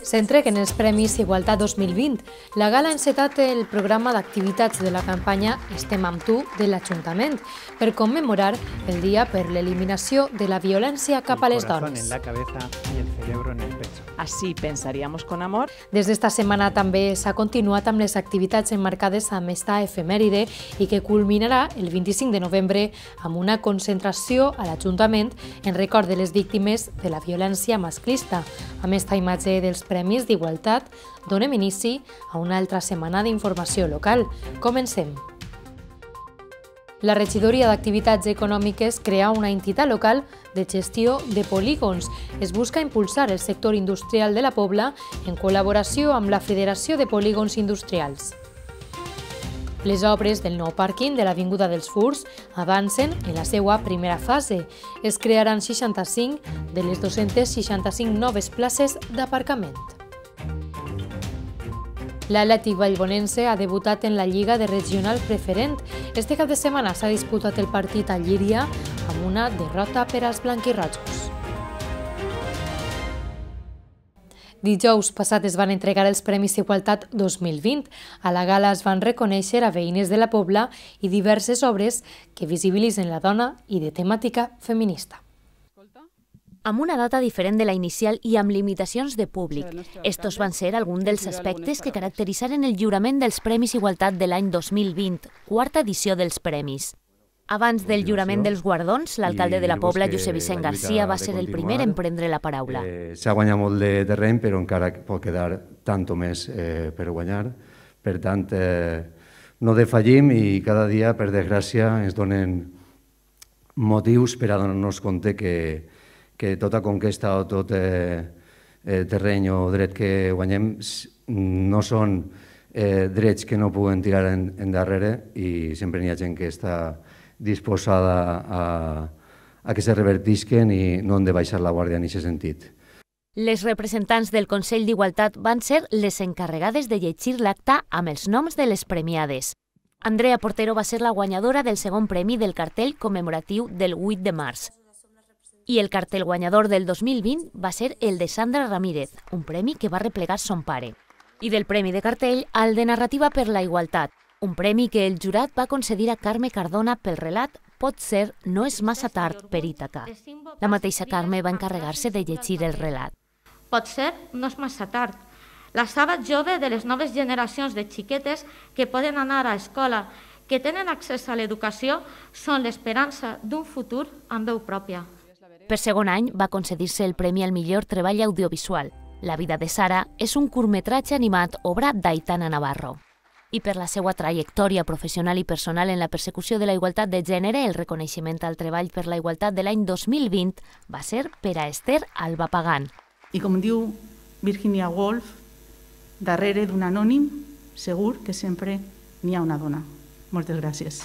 S'entreguen els Premis Igualtat 2020. La gala ha encetat el programa d'activitats de la campanya Estem amb tu de l'Ajuntament per commemorar el dia per l'eliminació de la violència cap a les dones. En la cabeza y el cerebro en el pecho. Así pensaríamos con amor. Des d'esta setmana també s'ha continuat amb les activitats emmarcades amb esta efemèride i que culminarà el 25 de novembre amb una concentració a l'Ajuntament en record de les víctimes de la violència masclista. Amb esta imatge dels Premis d'Igualtat, donem inici a una altra setmana d'informació local. Comencem. La regidoria d'Activitats Econòmiques crea una entitat local de gestió de polígons. Es busca impulsar el sector industrial de la Pobla en col·laboració amb la Federació de Polígons Industrials. Les obres del nou pàrquing de l'Avinguda dels Furs avancen en la seva primera fase. Es crearan 65 de les 265 noves places d'aparcament. L'Atlètic Vallbonense ha debutat en la Lliga de Regional Preferent. Este cap de setmana s'ha disputat el partit a Llíria amb una derrota per als blanquirrojos. Dijous passat es van entregar els Premis Igualtat 2020. A la gala es van reconèixer a veïnes de la Pobla i diverses obres que visibilitzen la dona i de temàtica feminista. Amb una data diferent de la inicial i amb limitacions de públic. Estos van ser alguns dels aspectes que caracteritzaren el lliurament dels Premis Igualtat de l'any 2020, quarta edició dels Premis. Abans del lliurament dels guardons, l'alcalde de la Pobla, Josep Vicent Garcia, va ser el primer en prendre la paraula. S'ha guanyat molt de terreny, però encara pot quedar tant o més per guanyar. Per tant, no defallim i cada dia, per desgràcia, ens donen motius per a donar-nos compte que tota conquesta o tot terreny o dret que guanyem no són drets que no puguen tirar endarrere i sempre hi ha gent que està disposada a que se revertisquen i no han de baixar la guàrdia en aquest sentit. Les representants del Consell d'Igualtat van ser les encarregades de llegir l'acta amb els noms de les premiades. Andrea Portero va ser la guanyadora del segon premi del cartell commemoratiu del 8 de març. I el cartell guanyador del 2020 va ser el de Sandra Ramírez, un premi que va replegar son pare. I del premi de cartell al de Narrativa per la Igualtat, un premi que el jurat va concedir a Carme Cardona pel relat Potser no és massa tard per Ítaca. La mateixa Carme va encarregar-se de llegir el relat. Potser no és massa tard. La saba jove de les noves generacions de xiquetes que poden anar a escola, que tenen accés a l'educació, són l'esperança d'un futur amb veu pròpia. Per segon any va concedir-se el Premi al millor treball audiovisual. La vida de Sara és un curtmetratge animat obra d'Aitana Navarro. I per la seva trajectòria professional i personal en la persecució de la igualtat de gènere, el reconeixement al treball per la igualtat de l'any 2020 va ser per a Esther Alba Pagán. I com diu Virginia Woolf, darrere d'un anònim segur que sempre n'hi ha una dona. Moltes gràcies.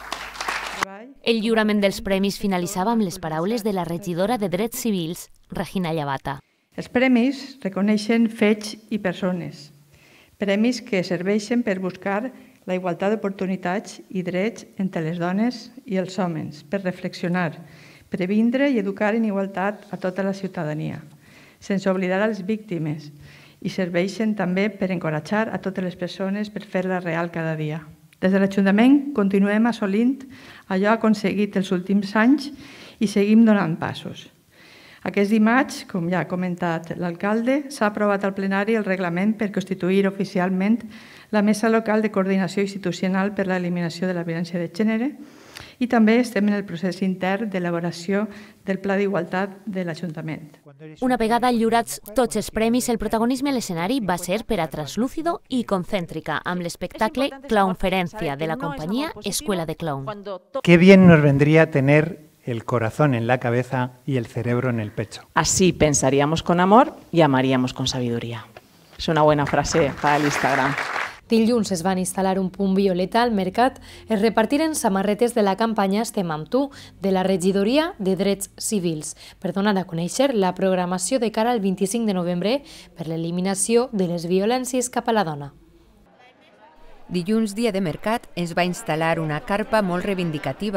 El lliurament dels premis finalitzava amb les paraules de la regidora de Drets Civils, Regina Llavata. Els premis reconeixen fets i persones. Premis que serveixen per buscar la igualtat d'oportunitats i drets entre les dones i els homes, per reflexionar, previndre i educar en igualtat a tota la ciutadania, sense oblidar les víctimes, i serveixen també per encoratjar a totes les persones per fer-la real cada dia. Des de l'Ajuntament continuem assolint allò aconseguit els últims anys i seguim donant passos. Aquest dimarts, com ja ha comentat l'alcalde, s'ha aprovat al plenari el reglament per constituir oficialment la Mesa Local de Coordinació Institucional per a l'Eliminació de la Violència de Gènere i també estem en el procés intern d'elaboració del Pla d'Igualtat de l'Ajuntament. Una vegada lliurats tots els premis, el protagonisme a l'escenari va ser per a Translúcido i Concéntrica, amb l'espectacle Clownferencia de la companyia Escuela de Clown. Qué bien nos vendría tener el corazón en la cabeza y el cerebro en el pecho. Así pensaríamos con amor y amaríamos con sabiduría. Es una buena frase para el Instagram. Dilluns es van instal·lar un punt violeta al mercat. Es repartiren samarretes de la campanya Estem amb tu, de la regidoria de Drets Civils, per donar a conèixer la programació de cara al 25 de novembre per l'eliminació de les violències cap a la dona. Dilluns, dia de mercat, es va instal·lar una carpa molt reivindicativa,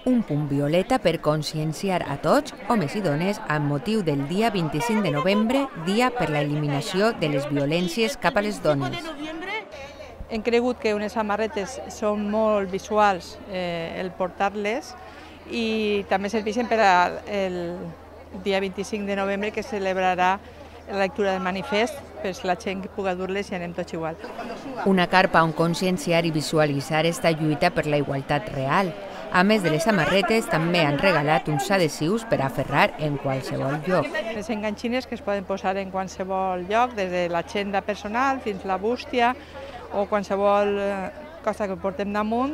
un punt violeta per conscienciar a tots, homes i dones, amb motiu del dia 25 de novembre, dia per la eliminació de les violències cap a les dones. Hem cregut que unes samarretes són molt visuals el portar-les i també serveixen per al dia 25 de novembre que celebrarà la lectura del manifest, per la gent que pugui dur-les i anem tots igual. Una carpa on conscienciar i visualitzar esta lluita per la igualtat real. A més de les samarretes, també han regalat uns adhesius per aferrar en qualsevol lloc. Les enganxines que es poden posar en qualsevol lloc, des de l'agenda personal fins la bústia o qualsevol cosa que portem damunt,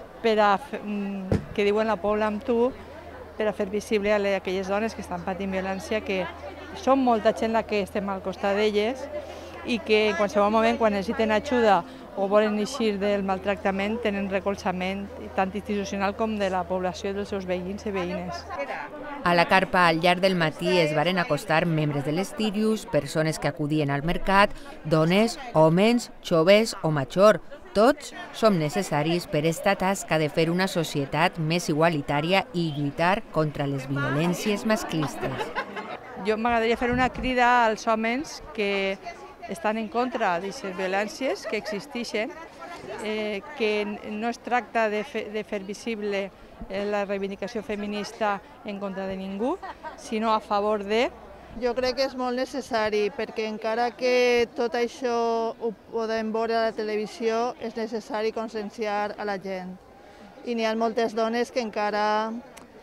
que diuen la Pobla amb tu, per a fer visible a aquelles dones que estan patint violència, que són molta gent la que estem al costat d'elles i que en qualsevol moment, quan necessiten ajuda o volen eixir del maltractament, tenen recolzament tant institucional com de la població dels seus veïns i veïnes. A la carpa al llarg del matí es varen acostar membres de les Tirius, persones que acudien al mercat, dones, homes, joves o major. Tots som necessaris per esta tasca de fer una societat més igualitària i lluitar contra les violències masclistes. Jo m'agradaria fer una crida als homes que estan en contra d'aquestes violències que existeixen, que no es tracta de fer visible la reivindicació feminista en contra de ningú, sinó a favor de... Jo crec que és molt necessari, perquè encara que tot això ho podem veure a la televisió, és necessari conscienciar a la gent. I n'hi ha moltes dones que encara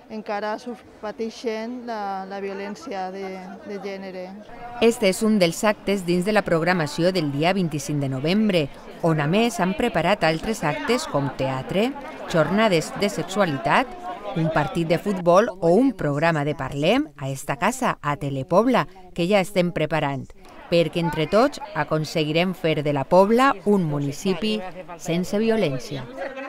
pateixen la violència de gènere. Este és un dels actes dins de la programació del dia 25 de novembre, on a més han preparat altres actes com teatre, jornades de sexualitat, un partit de futbol o un programa de Parlem a esta casa, a Telepobla, que ja estem preparant, perquè entre tots aconseguirem fer de la Pobla un municipi sense violència.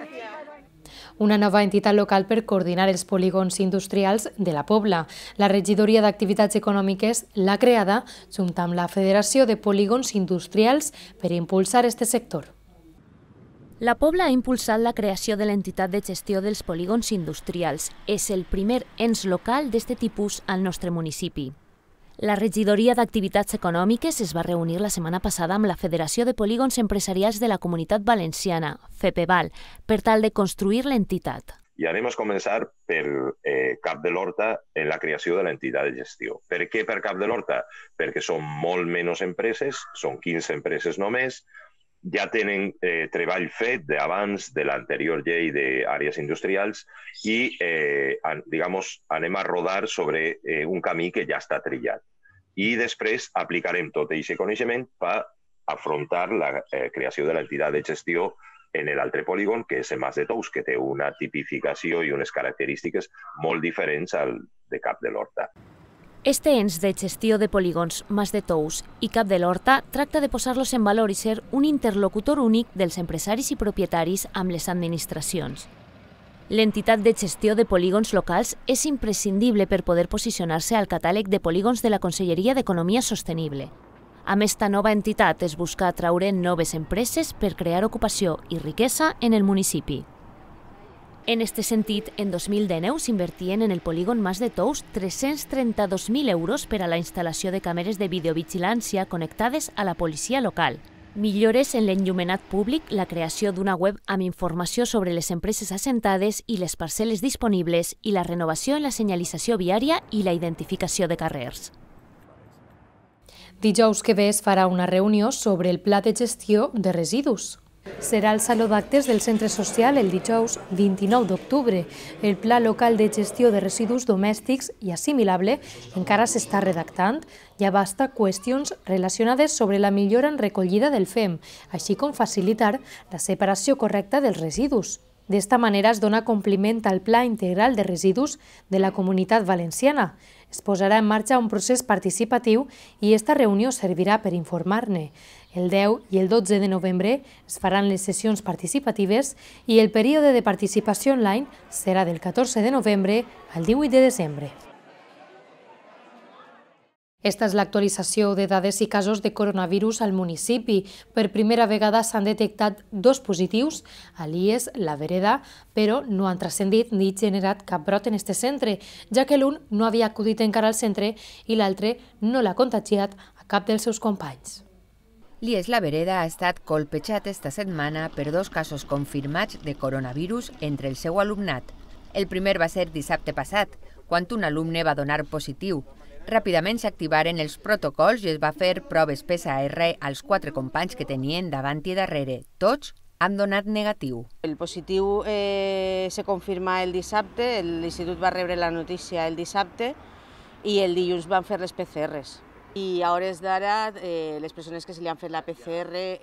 Una nova entitat local per coordinar els polígons industrials de la Pobla. La Regidoria d'Activitats Econòmiques l'ha creada junt amb la Federació de Polígons Industrials per impulsar este sector. La Pobla ha impulsat la creació de l'entitat de gestió dels polígons industrials. És el primer ens local d'aquest tipus al nostre municipi. La Regidoria d'Activitats Econòmiques es va reunir la setmana passada amb la Federació de Polígons Empresarials de la Comunitat Valenciana, FEPEVAL, per tal de construir l'entitat. I anem a començar per Cap de l'Horta en la creació de l'entitat de gestió. Per què per Cap de l'Horta? Perquè són molt menys empreses, són 15 empreses només, ja tenen treball fet d'abans de l'anterior llei d'àrees industrials i anem a rodar sobre un camí que ja està trillat. I després aplicarem tot aquest coneixement per afrontar la creació de l'entitat de gestió en l'altre polígon, que és el Mas de Tous, que té una tipificació i unes característiques molt diferents al de Cap de l'Horta. Este ens de gestió de polígons Mas de Tous i Cap de l'Horta tracta de posar-los en valor i ser un interlocutor únic dels empresaris i propietaris amb les administracions. L'entitat de gestió de polígons locals és imprescindible per poder posicionar-se al catàleg de polígons de la Conselleria d'Economia Sostenible. Amb esta nova entitat es busca atraure noves empreses per crear ocupació i riquesa en el municipi. En este sentit, en 2019 s'invertien en el polígon Mas de Tous 332.000 euros per a la instal·lació de càmeres de videovigilància connectades a la policia local. Millores en l'enllumenat públic, la creació d'una web amb informació sobre les empreses assentades i les parcel·les disponibles i la renovació en la senyalització viària i la identificació de carrers. Dijous que ve es farà una reunió sobre el pla de gestió de residus. Serà el Saló d'Actes del Centre Social el dijous 29 d'octubre. El Pla Local de Gestió de Residus Domèstics i Assimilable encara s'està redactant i abasta qüestions relacionades sobre la millora en recollida del FEM, així com facilitar la separació correcta dels residus. D'esta manera es dona compliment al Pla Integral de Residus de la Comunitat Valenciana. Es posarà en marxa un procés participatiu i esta reunió servirà per informar-ne. El 10 i el 12 de novembre es faran les sessions participatives i el període de participació online serà del 14 de novembre al 18 de desembre. Esta és l'actualització de dades i casos de coronavirus al municipi. Per primera vegada s'han detectat 2 positius a l'IES La Vereda, però no han transcendit ni generat cap brot en este centre, ja que l'un no havia acudit encara al centre i l'altre no l'ha contagiat a cap dels seus companys. L'IES La Vereda ha estat colpejat esta setmana per 2 casos confirmats de coronavirus entre el seu alumnat. El primer va ser dissabte passat, quan un alumne va donar positiu. Ràpidament s'activaren els protocols i es va fer proves PCR als 4 companys que tenien davant i darrere. Tots han donat negatiu. El positiu se confirma el dissabte, l'institut va rebre la notícia el dissabte i el dilluns van fer les PCRs. I a hores d'ara les persones que se li han fet la PCR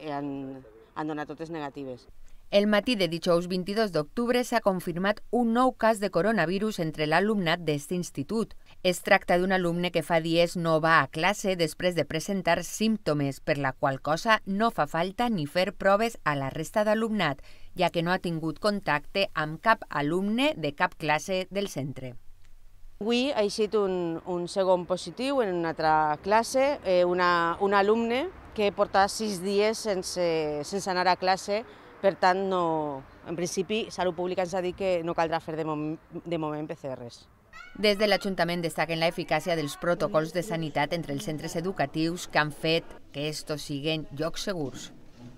han donat totes negatives. El matí de dijous 22 d'octubre s'ha confirmat un nou cas de coronavirus entre l'alumnat d'aquest institut. Es tracta d'un alumne que fa dies no va a classe després de presentar símptomes, per la qual cosa no fa falta ni fer proves a la resta d'alumnat, ja que no ha tingut contacte amb cap alumne de cap classe del centre. Avui ha eixit un segon positiu en una altra classe, un alumne que porta 6 dies sense anar a classe. Per tant, en principi, Salut Pública ens ha dit que no caldrà fer de moment PCRs. Des de l'Ajuntament destaquen l'eficàcia dels protocols de sanitat entre els centres educatius que han fet que estos siguin llocs segurs.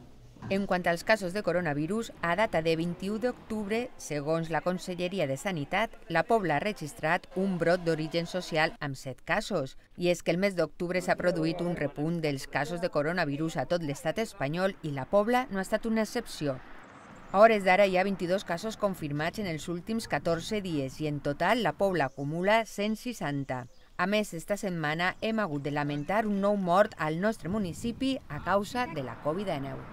En quant als casos de coronavirus, a data de 21 d'octubre, segons la Conselleria de Sanitat, la Pobla ha registrat un brot d'origen social amb 7 casos. I és que el mes d'octubre s'ha produït un repunt dels casos de coronavirus a tot l'estat espanyol i la Pobla no ha estat una excepció. A hores d'ara hi ha 22 casos confirmats en els últims 14 dies i en total la Pobla acumula 160. A més, esta setmana hem hagut de lamentar un nou mort al nostre municipi a causa de la Covid-19.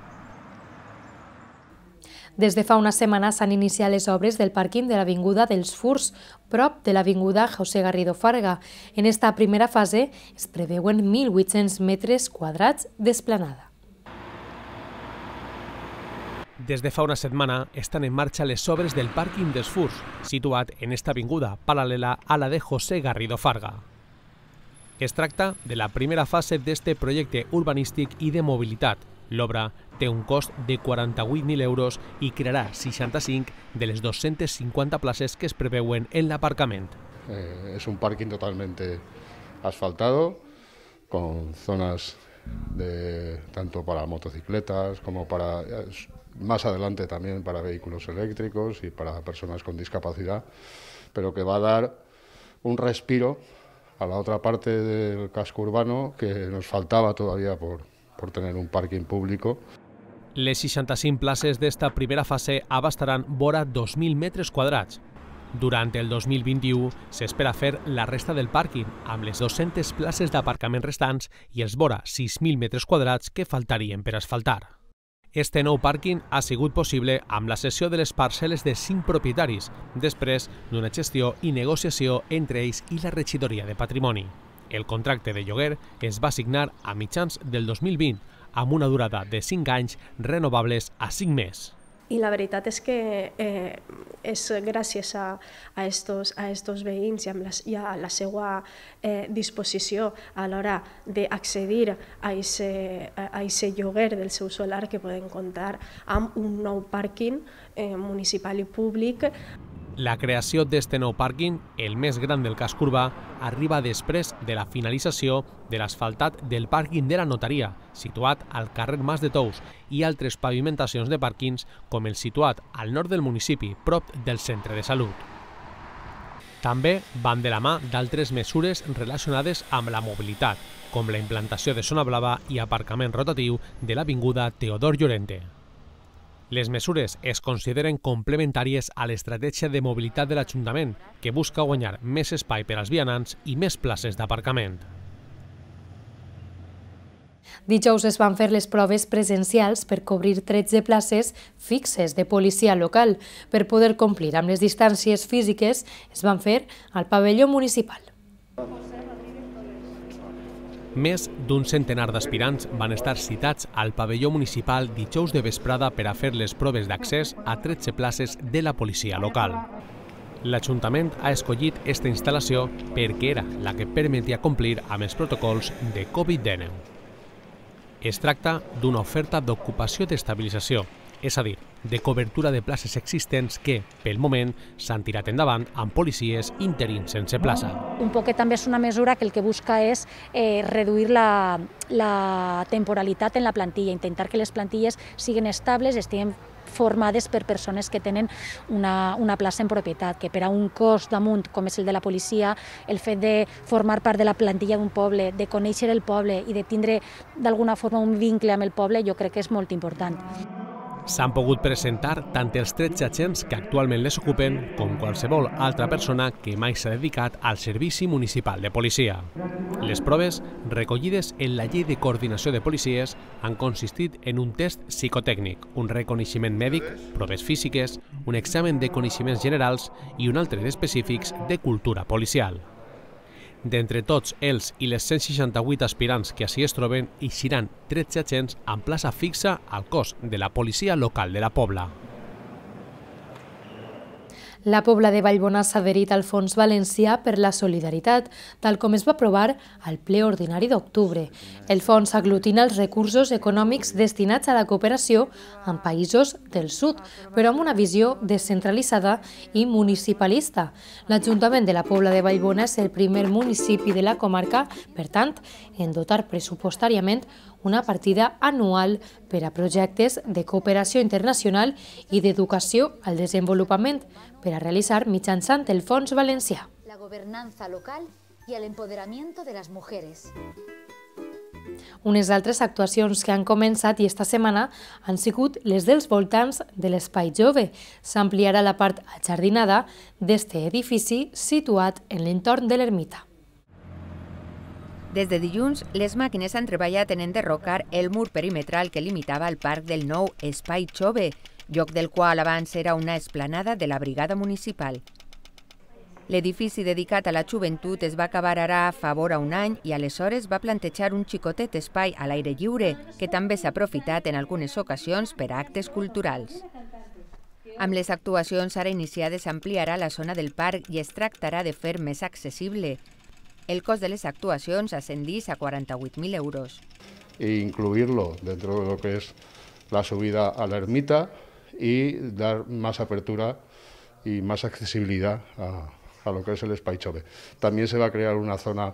Des de fa una setmana s'han iniciat les obres del pàrquing de l'Avinguda dels Furs, prop de l'Avinguda José Garrido Farga. En esta primera fase es preveuen 1.800 metres quadrats d'esplanada. Des de fa una setmana estan en marxa les obres del pàrquing dels Furs, situat en esta avinguda paral·lela a la de José Garrido Farga. Es tracta de la primera fase d'este projecte urbanístic i de mobilitat. L'obra té un cost de 48.000 euros i crearà 65 de les 250 places que es preveuen en l'aparcament. Es un parking totalmente asfaltado, con zonas tanto para motocicletas como para, más adelante también para vehículos eléctricos y para personas con discapacidad, pero que va a dar un respiro a la otra parte del casco urbano que nos faltaba todavía por tener un pàrquing públic. Les 65 places d'esta primera fase abastaran vora 2.000 metres quadrats. Durant el 2021 s'espera fer la resta del pàrquing, amb les 200 places d'aparcament restants i els vora 6.000 metres quadrats que faltarien per asfaltar. Este nou pàrquing ha sigut possible amb la cessió de les parcel·les de 5 propietaris, després d'una gestió i negociació entre ells i la regidoria de Patrimoni. El contracte de lloguer es va signar a mitjans del 2020 amb una durada de 5 anys renovables a 5 més. I la veritat és que és gràcies a estos veïns i a la seva disposició a l'hora d'accedir a aquest lloguer del seu solar que poden comptar amb un nou pàrquing municipal i públic. La creació d'este nou pàrquing, el més gran del casc urbà, arriba després de la finalització de l'asfaltat del pàrquing de la notaria, situat al carrer Mas de Tous, i altres pavimentacions de pàrquings com el situat al nord del municipi, prop del centre de salut. També van de la mà d'altres mesures relacionades amb la mobilitat, com la implantació de zona blava i aparcament rotatiu de l'avinguda Teodor Llorente. Les mesures es consideren complementàries a l'estratègia de mobilitat de l'Ajuntament, que busca guanyar més espai per als vianants i més places d'aparcament. Dijous es van fer les proves presencials per cobrir 13 places fixes de policia local. Per poder complir amb les distàncies físiques es van fer al pavelló municipal. Més d'un centenar d'aspirants van estar citats al pavelló municipal dijous de vesprada per a fer les proves d'accés a 13 places de la policia local. L'Ajuntament ha escollit aquesta instal·lació perquè era la que permetia complir amb els protocols de Covid-19. Es tracta d'una oferta d'ocupació d'estabilització, és a dir, de cobertura de places existents que, pel moment, s'han tirat endavant amb policies interins sense plaça. Un poquet també és una mesura que el que busca és reduir la temporalitat en la plantilla, intentar que les plantilles siguin estables, estiguin formades per persones que tenen una plaça en propietat, que per a un cos damunt, com és el de la policia, el fet de formar part de la plantilla d'un poble, de conèixer el poble i de tindre d'alguna forma un vincle amb el poble, jo crec que és molt important. S'han pogut presentar tant els 13 agents que actualment les ocupen com qualsevol altra persona que mai s'ha dedicat al Servici Municipal de Policia. Les proves, recollides en la Llei de Coordinació de Policies, han consistit en un test psicotècnic, un reconeixement mèdic, proves físiques, un examen de coneixements generals i un altre d'específics de cultura policial. D'entre tots els i les 168 aspirants que així es troben, eixiran 13 agents amb plaça fixa al cos de la policia local de la Pobla. La Pobla de Vallbona s'ha adherit al Fons Valencià per la Solidaritat, tal com es va aprovar al ple ordinari d'octubre. El fons aglutina els recursos econòmics destinats a la cooperació amb països del sud, però amb una visió descentralitzada i municipalista. L'Ajuntament de la Pobla de Vallbona és el primer municipi de la comarca, per tant, en dotar pressupostàriament una partida anual per a projectes de cooperació internacional i d'educació al desenvolupament per a realitzar mitjançant el Fons Valencià. La gobernanza local y el empoderamiento de las mujeres. Unes altres actuacions que han començat i esta setmana han sigut les dels voltants de l'Espai Jove. S'ampliarà la part ajardinada d'este edifici situat en l'entorn de l'ermita. Des de dilluns, les màquines han treballat en enderrocar el mur perimetral que limitava el parc del nou Espai Jove, lloc del qual abans era una esplanada de la brigada municipal. L'edifici dedicat a la joventut es va acabar ara fa vora un any i aleshores va plantejar un xicotet espai a l'aire lliure, que també s'ha aprofitat en algunes ocasions per a actes culturals. Amb les actuacions ara iniciades s'ampliarà la zona del parc i es tractarà de fer més accessible. El cost de les actuacions ascendís a 48.000 euros. E incluirlo dentro de lo que es la subida a la ermita y dar más apertura y más accesibilidad a lo que es el Espai Jove. También se va a crear una zona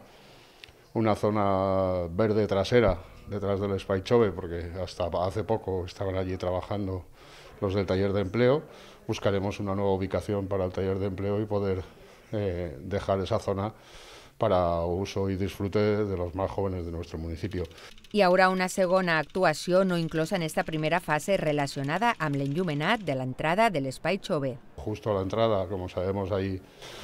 verde trasera detrás del Espai Jove, porque hasta hace poco estaban allí trabajando los del taller de empleo. Buscaremos una nueva ubicación para el taller de empleo y poder dejar esa zona para uso y disfrute de los más jóvenes de nuestro municipio. Hi haurà una segona actuació no inclosa en esta primera fase relacionada amb l'enllumenat de l'entrada de l'Espai Jove. Justo a la entrada, como sabemos, hay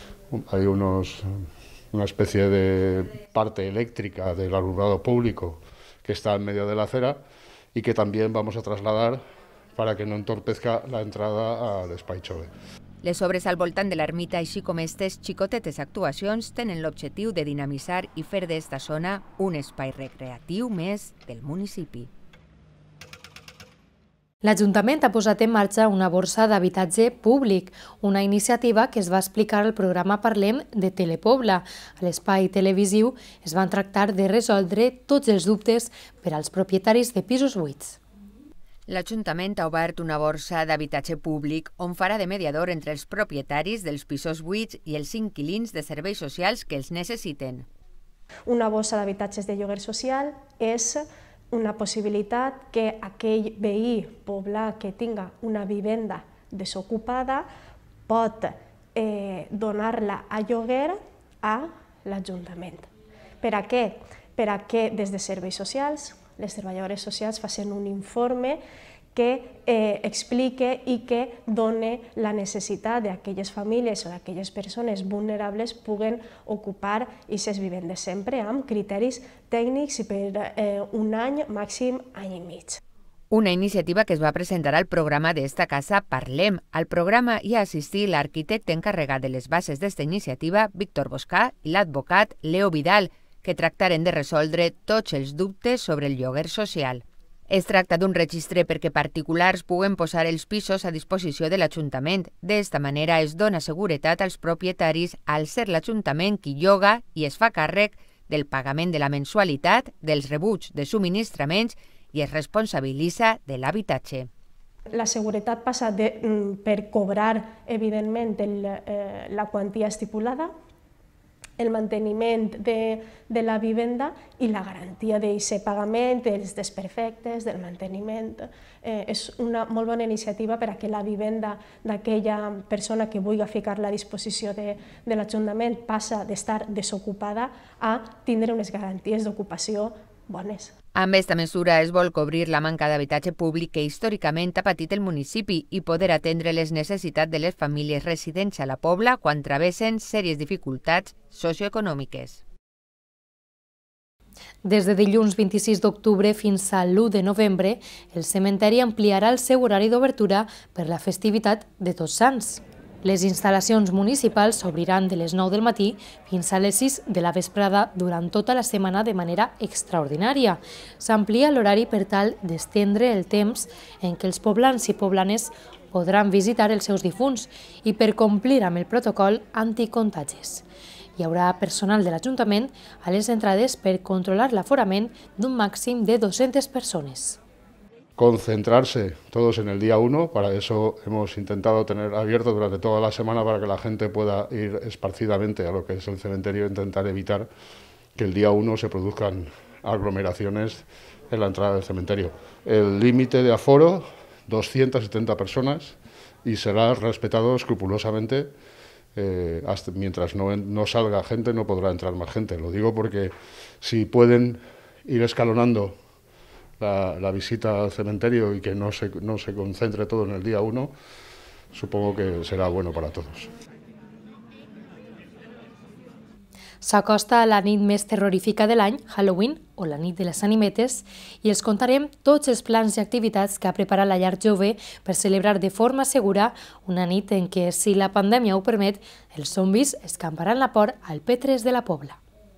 una especie de parte eléctrica del alumbrado público que está en medio de la acera y que también vamos a trasladar para que no entorpezca la entrada al Espai Jove. Les obres al voltant de l'ermita, així com aquestes xicotetes actuacions, tenen l'objectiu de dinamitzar i fer d'esta zona un espai recreatiu més del municipi. L'Ajuntament ha posat en marxa una borsa d'habitatge públic, una iniciativa que es va explicar al programa Parlem de Telepobla. A l'espai televisiu es van tractar de resoldre tots els dubtes per als propietaris de pisos buits. L'Ajuntament ha obert una borsa d'habitatge públic on farà de mediador entre els propietaris dels pisos buits i els inquilins de serveis socials que els necessiten. Una borsa d'habitatges de lloguer social és una possibilitat que aquell veí poblà que tinga una vivenda desocupada pot donar-la a lloguer a l'Ajuntament. Per a què? Per a que des de serveis socials les treballadores socials facin un informe que explique i que doni la necessitat d'aquelles famílies o d'aquelles persones vulnerables puguen ocupar aquestes vivendes sempre amb criteris tècnics i per un any, màxim any i mig. Una iniciativa que es va presentar al programa d'esta casa Parlem. Al programa hi ha assistit l'arquitecte encarregat de les bases d'esta iniciativa, Víctor Boscà, i l'advocat Leo Vidal, que tractaren de resoldre tots els dubtes sobre el lloguer social. Es tracta d'un registre perquè particulars puguen posar els pisos a disposició de l'Ajuntament. D'esta manera es dona seguretat als propietaris al ser l'Ajuntament qui lloga i es fa càrrec del pagament de la mensualitat, dels rebuts de subministraments i es responsabilitza de l'habitatge. La seguretat passa per cobrar, evidentment, la quantia estipulada, el manteniment de la vivenda i la garantia d'aquest pagament, dels desperfectes, del manteniment. És una molt bona iniciativa perquè la vivenda d'aquella persona que vulgui ficar-la a disposició de l'Ajuntament passa d'estar desocupada a tindre unes garanties d'ocupació bones. Amb aquesta mesura es vol cobrir la manca d'habitatge públic que històricament ha patit el municipi i poder atendre les necessitats de les famílies residents a la Pobla quan travessen sèries dificultats socioeconòmiques. Des de dilluns 26 d'octubre fins a l'1 de novembre, el cementeri ampliarà el seu horari d'obertura per la festivitat de Tots Sants. Les instal·lacions municipals s'obriran de les 9 del matí fins a les 6 de la vesprada durant tota la setmana de manera extraordinària. S'amplia l'horari per tal d'estendre el temps en què els poblans i poblanes podran visitar els seus difunts i per complir amb el protocol anticontagis. Hi haurà personal de l'Ajuntament a les entrades per controlar l'aforament d'un màxim de 200 persones. Concentrarse todos en el día 1, para eso hemos intentado tener abierto durante toda la semana para que la gente pueda ir esparcidamente a lo que es el cementerio e intentar evitar que el día 1 se produzcan aglomeraciones en la entrada del cementerio. El límite de aforo, 270 personas, y será respetado escrupulosamente. Mientras no salga gente no podrá entrar más gente. Lo digo porque si pueden ir escalonando la visita al cementerio y que no se concentre todo en el día 1, supongo que será bueno para todos. S'acosta la nit més terrorífica de l'any, Halloween, o la nit de les animetes, i els contarem tots els plans i activitats que ha preparat la Llar Jove per celebrar de forma segura una nit en què, si la pandèmia ho permet, els zombis escamparan la por al P3 de la Pobla.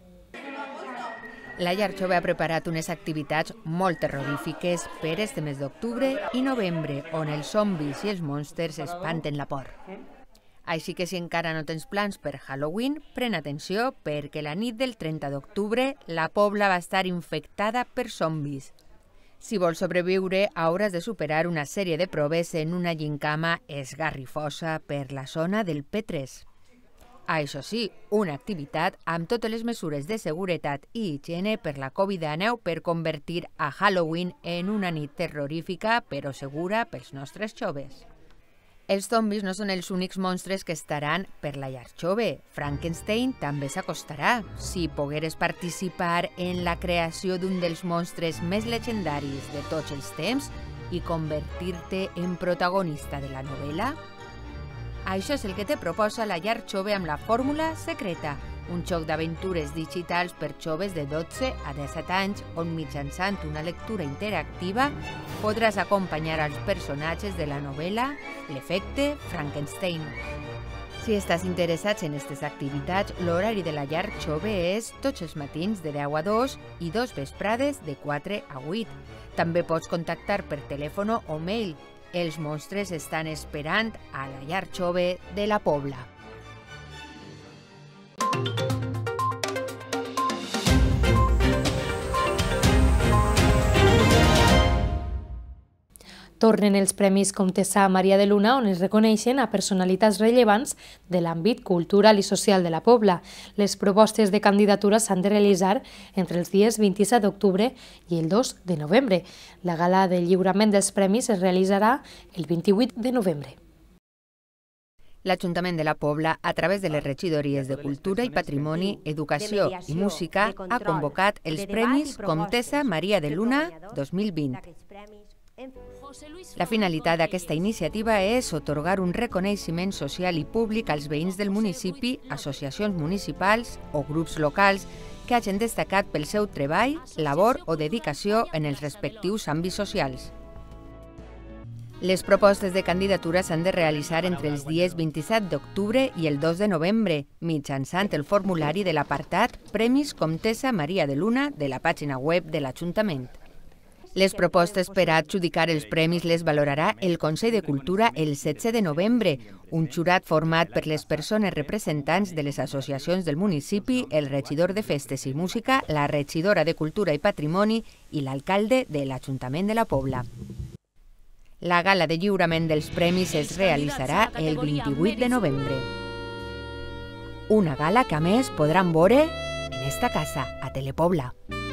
La Llar Jove ha preparat unes activitats molt terrorífiques per este mes d'octubre i novembre, on els zombis i els monstres espanten la por. Així que si encara no tens plans per Halloween, pren atenció perquè la nit del 30 d'octubre la Pobla va estar infectada per zombis. Si vols sobreviure, hauràs de superar una sèrie de proves en una gincama esgarrifosa per la zona del P3. Això sí, una activitat amb totes les mesures de seguretat i higiene per la Covid-19 per convertir a Halloween en una nit terrorífica però segura pels nostres joves. Els zombis no són els únics monstres que estaran per la Llar Jove. Frankenstein també s'acostarà. Si pogueres participar en la creació d'un dels monstres més legendaris de tots els temps i convertir-te en protagonista de la novel·la, això és el que te proposa la Llar Jove amb la Fórmula Secreta, un joc d'aventures digitals per joves de 12 a 17 anys on mitjançant una lectura interactiva podràs acompanyar als personatges de la novel·la L'efecte Frankenstein. Si estàs interessats en aquestes activitats, l'horari de la Llar Jove és tots els matins de 10 a 2 i 2 vesprades de 4 a 8. També pots contactar per telèfon o mail. Els monstres estan esperant a la Llar Jove de la Pobla. Tornen els Premis Comtessa Maria de Luna, on es reconeixen a personalitats rellevants de l'àmbit cultural i social de la Pobla. Les propostes de candidatura s'han de realitzar entre els dies 27 d'octubre i el 2 de novembre. La gala de lliurament dels premis es realitzarà el 28 de novembre. L'Ajuntament de la Pobla, a través de les regidories de Cultura i Patrimoni, Educació i Música, ha convocat els Premis Comtessa Maria de Luna 2020. La finalitat d'aquesta iniciativa és atorgar un reconeixement social i públic als veïns del municipi, associacions municipals o grups locals que hagin destacat pel seu treball, labor o dedicació en els respectius àmbits socials. Les propostes de candidatura s'han de realitzar entre els dies 27 d'octubre i el 2 de novembre, mitjançant el formulari de l'apartat Premis Comtessa Maria de Luna de la pàgina web de l'Ajuntament. Les propostes per a adjudicar els premis les valorarà el Consell de Cultura el 16 de novembre, un jurat format per les persones representants de les associacions del municipi, el regidor de Festes i Música, la regidora de Cultura i Patrimoni i l'alcalde de l'Ajuntament de la Pobla. La gala de lliurament dels premis es realitzarà el 28 de novembre. Una gala que a més podran veure en esta casa, a Telepobla.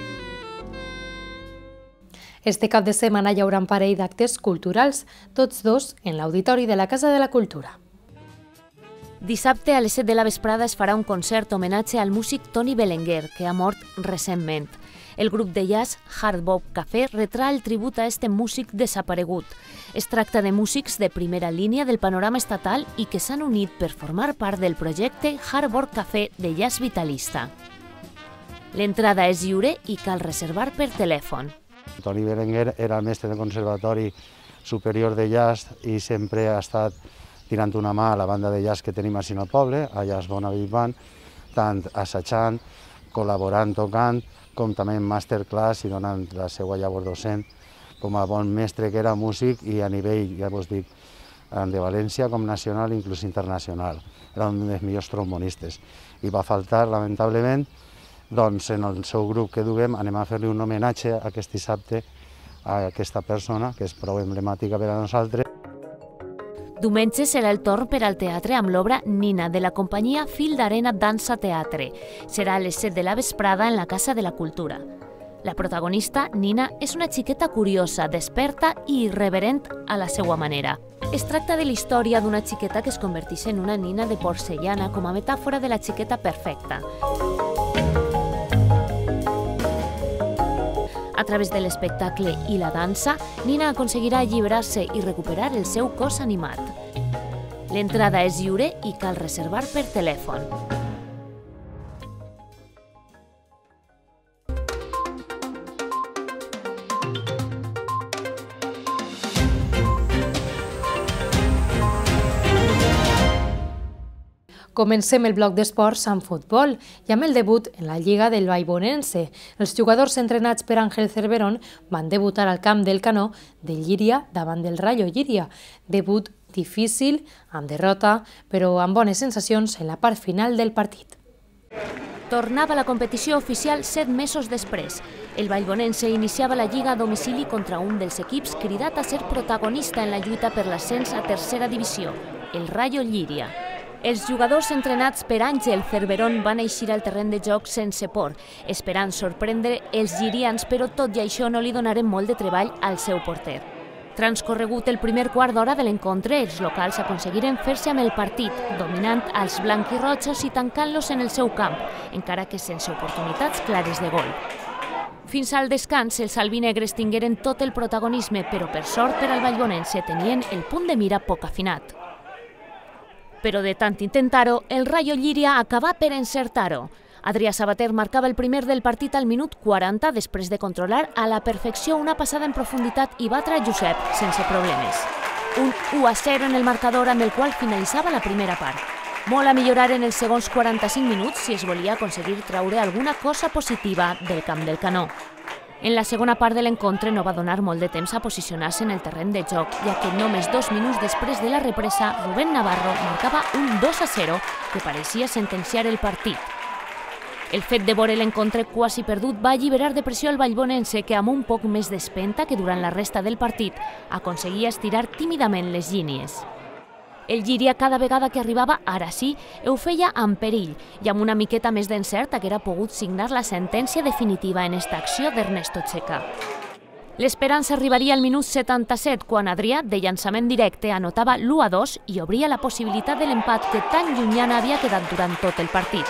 Este cap de setmana hi haurà un parell d'actes culturals, tots dos en l'Auditori de la Casa de la Cultura. Dissabte a les 7 de la vesprada es farà un concert homenatge al músic Toni Belenguer, que ha mort recentment. El grup de jazz Hard Bop Café retrà el tribut a este músic desaparegut. Es tracta de músics de primera línia del panorama estatal i que s'han unit per formar part del projecte Hard Bop Café de jazz vitalista. L'entrada és lliure i cal reservar per telèfon. Toni Belenguer era el mestre del Conservatori Superior de Jazz i sempre ha estat tirant una mà a la banda de jazz que tenim així al poble, a Jazz Bona Big Band, tant assajant, col·laborant, tocant, com també en masterclass i donant la seva llavor docent com a bon mestre que era músic i a nivell, ja vos dic, de València com nacional i inclús internacional. Era un dels millors trombonistes. I va faltar, lamentablement, doncs en el seu grup que duguem anem a fer-li un homenatge aquest dissabte a aquesta persona, que és prou emblemàtica per a nosaltres. Diumenge serà el torn per al teatre amb l'obra Nina, de la companyia Fil d'Arena Dansa Teatre. Serà a les 7 de la vesprada en la Casa de la Cultura. La protagonista, Nina, és una xiqueta curiosa, desperta i irreverent a la seva manera. Es tracta de la història d'una xiqueta que es converteix en una nina de porcellana com a metàfora de la xiqueta perfecta. A través de l'espectacle i la dansa, Nina aconseguirà alliberar-se i recuperar el seu cos animat. L'entrada és lliure i cal reservar per telèfon. Comencem el bloc d'esports amb futbol i amb el debut en la Lliga del Vallbonense. Els jugadors entrenats per Ángel Cerverón van debutar al camp del Canó de Llíria davant del Rayo Llíria. Debut difícil, amb derrota, però amb bones sensacions en la part final del partit. Tornava la competició oficial 7 mesos després. El Vallbonense iniciava la Lliga a domicili contra un dels equips cridat a ser protagonista en la lluita per l'ascens a tercera divisió, el Rayo Llíria. Els jugadors entrenats per Ángel Cerverón van eixir al terreny de joc sense por, esperant sorprendre els llirians, però tot i això no li donaren molt de treball al seu porter. Transcorregut el primer quart d'hora de l'encontre, els locals aconseguiren fer-se amb el partit, dominant als blanquirrojos i tancant-los en el seu camp, encara que sense oportunitats clares de gol. Fins al descans, els albinegres tingueren tot el protagonisme, però per sort per al Vallbonense tenien el punt de mira poc afinat. Però de tant intentar-ho, el Rayo Llíria acabà per encertar-ho. Adrià Sabater marcava el primer del partit al minut 40 després de controlar a la perfecció una passada en profunditat i batre a Josep sense problemes. Un 1-0 en el marcador amb el qual finalitzava la primera part. Molt a millorar en els segons 45 minuts si es volia aconseguir treure alguna cosa positiva del camp del Canó. En la segona part de l'encontre no va donar molt de temps a posicionar-se en el terreny de joc, ja que només 2 minuts després de la represa, Rubén Navarro marcava un 2-0 que pareixia sentenciar el partit. El fet de veure l'encontre quasi perdut va alliberar de pressió al Vallbonense, que amb un poc més d'espenta que durant la resta del partit aconseguia estirar tímidament les línies. El Llíria cada vegada que arribava, ara sí, ho feia amb perill i amb una miqueta més d'encert haguera pogut signar la sentència definitiva en esta acció d'Ernesto Checa. L'esperança arribaria al minut 77 quan Adrià, de llançament directe, anotava l'1-2 i obria la possibilitat de l'empat que tan llunyana havia quedat durant tot el partit.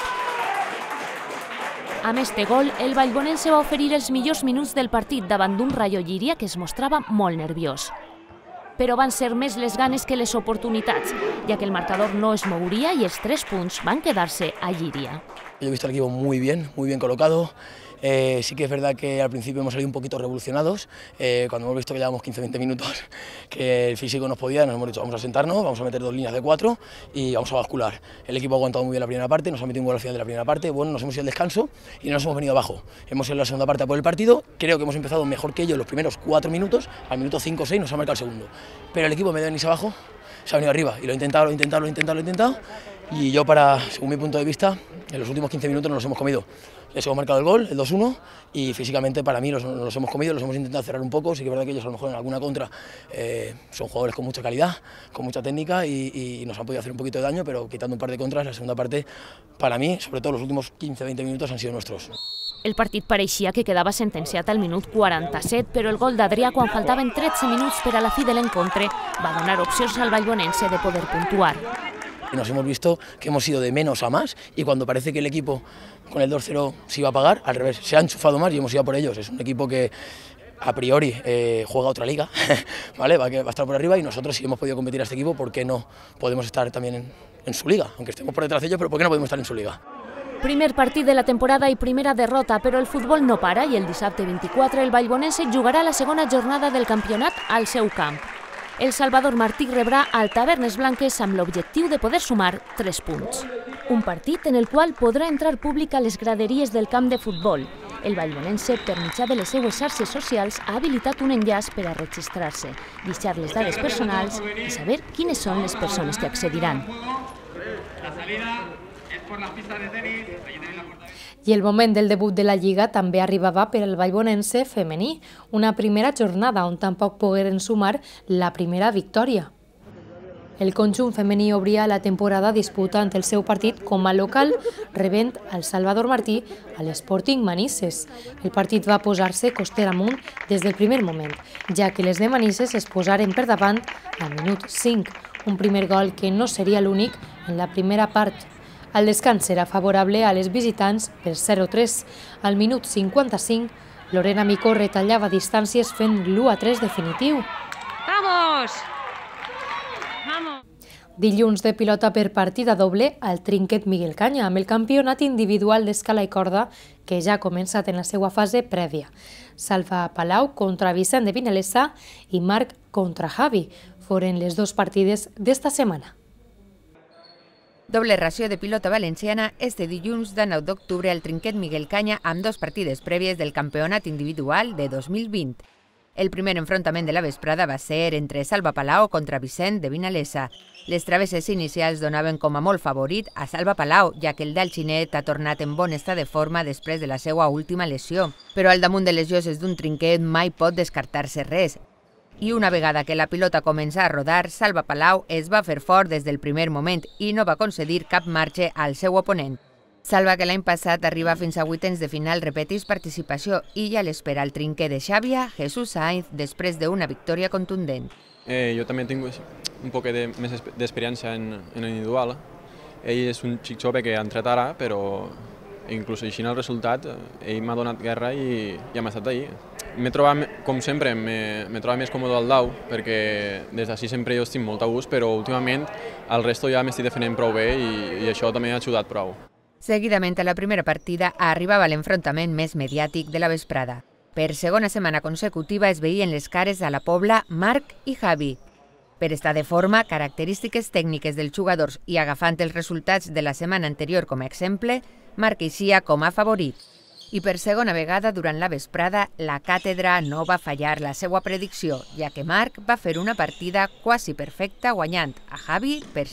Amb este gol, el Vallbonense va oferir els millors minuts del partit davant d'un Rayo Llíria que es mostrava molt nerviós. Però van ser més les ganes que les oportunitats, ja que el marcador no es mouria i els 3 punts van quedar-se a Llíria. Yo he visto al equipo muy bien colocado, Sí que es verdad que al principio hemos salido un poquito revolucionados, cuando hemos visto que llevamos 15-20 minutos, que el físico nos podía, nos hemos dicho vamos a sentarnos, vamos a meter 2 líneas de 4 y vamos a bascular. El equipo ha aguantado muy bien la primera parte, nos ha metido un gol al final de la primera parte, bueno, nos hemos ido al descanso y no nos hemos venido abajo. Hemos ido en la segunda parte a por el partido, creo que hemos empezado mejor que ellos los primeros 4 minutos, al minuto 5 o 6 nos ha marcado el segundo. Pero el equipo me da venirse abajo, se ha venido arriba y lo he intentado, y yo según mi punto de vista, en los últimos 15 minutos nos los hemos comido. Les hemos marcado el gol, el 2-1, y físicamente para mí nos los hemos comido, los hemos intentado cerrar un poco. Sí que es verdad que ellos a lo mejor en alguna contra son jugadores con mucha calidad, con mucha técnica y nos han podido hacer un poquito de daño, pero quitando un par de contras, la segunda parte, para mí, sobre todo los últimos 15-20 minutos han sido nuestros. El partit pareixia que quedava sentenciat al minut 47, però el gol d'Adrià, quan faltaven 13 minuts per a la fi de l'encontre, va donar opcions al vallbonense de poder puntuar. Nos hemos visto que hemos ido de menos a más y cuando parece que el equipo con el 2-0 se iba a pagar, al revés, se ha enchufado más y hemos ido a por ellos. Es un equipo que a priori juega otra liga, ¿vale? Va a estar por arriba y nosotros si hemos podido competir a este equipo, ¿por qué no podemos estar también en su liga? Aunque estemos por detrás de ellos, pero ¿por qué no podemos estar en su liga? Primer partit de la temporada i primera derrota, però el futbol no para i el dissabte 24 el vallbonense jugarà la segona jornada del campionat al seu camp. El Salvador Martí rebrà al Tavernes Blanques amb l'objectiu de poder sumar 3 punts. Un partit en el qual podrà entrar públic a les graderies del camp de futbol. El vallbonense, per mitjà de les seues xarxes socials, ha habilitat un enllaç per a registrar-se, deixar les dades personals i saber quines són les persones que accediran. I el moment del debut de la Lliga també arribava per al vallbonense femení, una primera jornada on tampoc pogueren sumar la primera victòria. El conjunt femení obria la temporada disputant el seu partit com a local, rebent al Salvador Martí a l'Sporting Manises. El partit va posar-se coster amunt des del primer moment, ja que les de Manises es posaren per davant al minut 5, un primer gol que no seria l'únic en la primera part. El descans era favorable a les visitants per 0-3. Al minut 55, Lorena Micó retallava distàncies fent l'1-3 definitiu. ¡Vamos! ¡Vamos! Dilluns de pilota per partida doble al Trinquet Miguel Canya, amb el campionat individual d'escala i corda que ja ha començat en la seva fase prèvia. Salva Palau contra Vicent de Vinalesa i Marc contra Javi foren les 2 partides d'esta setmana. Doble ració de pilota valenciana este dilluns de 9 d'octubre al Trinquet Miguel Canya amb 2 partides prèvies del campionat individual de 2020. El primer enfrontament de la vesprada va ser entre Salva Palau contra Vicent de Vinalesa. Les travesses inicials donaven com a molt favorit a Salva Palau, ja que el d'Alginet ha tornat en bon estat de forma després de la seva última lesió. Però al damunt de les lloses d'un trinquet mai pot descartar-se res. I una vegada que la pilota comença a rodar, Salva Palau es va fer fort des del primer moment i no va concedir cap marge al seu oponent. Salva, que l'any passat arriba fins a 8ens de final, repeteix participació i ja l'espera el trinquer de Xàbia, Jesús Sainz, després d'una victòria contundent. Jo també tinc un poc més d'experiència en individual. Ell és un xic jove que ha entrat ara, però inclús així en el resultat, ell m'ha donat guerra i ja m'ha estat allà. M'he trobat, com sempre, m'he trobat més còmode al dau, perquè des d'ací sempre jo estic molt a gust, però últimament el resto ja m'estic defendent prou bé i això també ha ajudat prou. Seguidament a la primera partida arribava l'enfrontament més mediàtic de la vesprada. Per segona setmana consecutiva es veien les cares a la Pobla Marc i Javi. Per estar de forma, característiques tècniques dels jugadors i agafant els resultats de la setmana anterior com a exemple, Marc eixia com a favorit. I per segona vegada durant la vesprada, la càtedra no va fallar la seva predicció, ja que Marc va fer una partida quasi perfecta guanyant a Javi per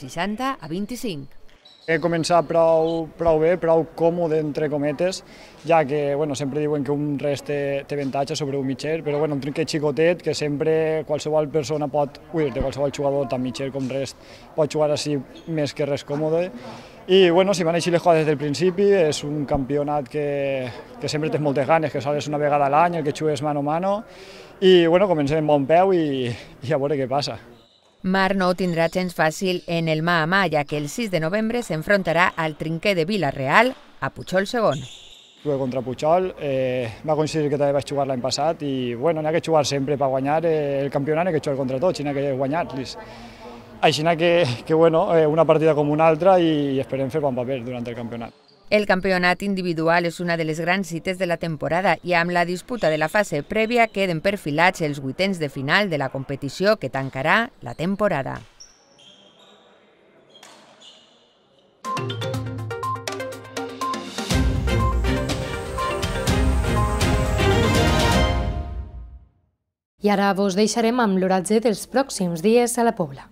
60-25. He començat prou bé, prou còmode, entre cometes, ja que sempre diuen que un res té avantatge sobre un mitger, però un trinquet xicotet que sempre qualsevol persona pot, qualsevol jugador, tant mitger com res, pot jugar així més que res còmode. I si van així les coses des del principi, és un campionat que sempre tens moltes ganes, que sols és una vegada a l'any, el que jugues mano a mano, i comencem amb bon peu i a veure què passa. Marc no ho tindrà gens fàcil en el mà a mà, ja que el 6 de novembre s'enfrontarà al trinquer de Vila-real a Puigol II. Jugué contra Puigol, va coincidir que també vaig jugar l'any passat i n'hi ha que jugar sempre per guanyar el campionat, n'hi ha que jugar contra tots, n'hi ha que guanyar-los. Així que una partida com una altra i esperem fer bon paper durant el campionat. El campionat individual és una de les grans cites de la temporada i amb la disputa de la fase prèvia queden perfilats els vuitens de final de la competició que tancarà la temporada. I ara vos deixarem amb l'oratge dels pròxims dies a la Pobla.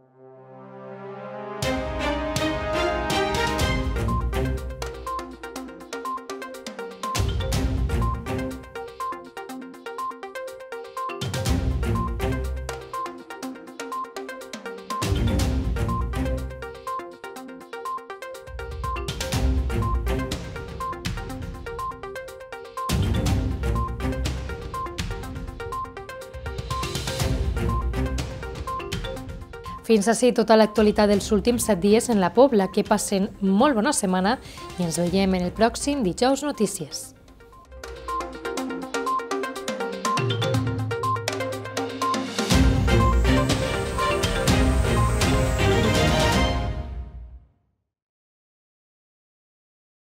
Fins ací tota l'actualitat dels últims 7 dies en la Pobla. Que passen molt bona setmana i ens veiem en el pròxim Dijous Notícies.